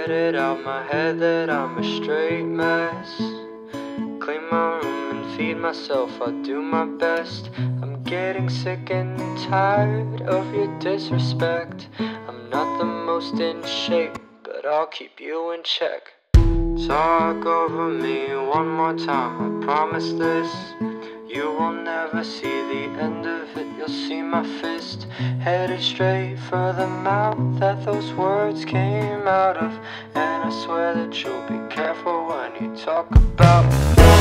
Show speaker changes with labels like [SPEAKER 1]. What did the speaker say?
[SPEAKER 1] Get it out my head that I'm a straight mess. Clean my room and feed myself, I'll do my best. I'm getting sick and tired of your disrespect. I'm not the most in shape, but I'll keep you in check. Talk over me one more time, I promise this. You will never see the end of it, you'll see my fist headed straight for the mouth that those words came out of. And I swear that you'll be careful when you talk about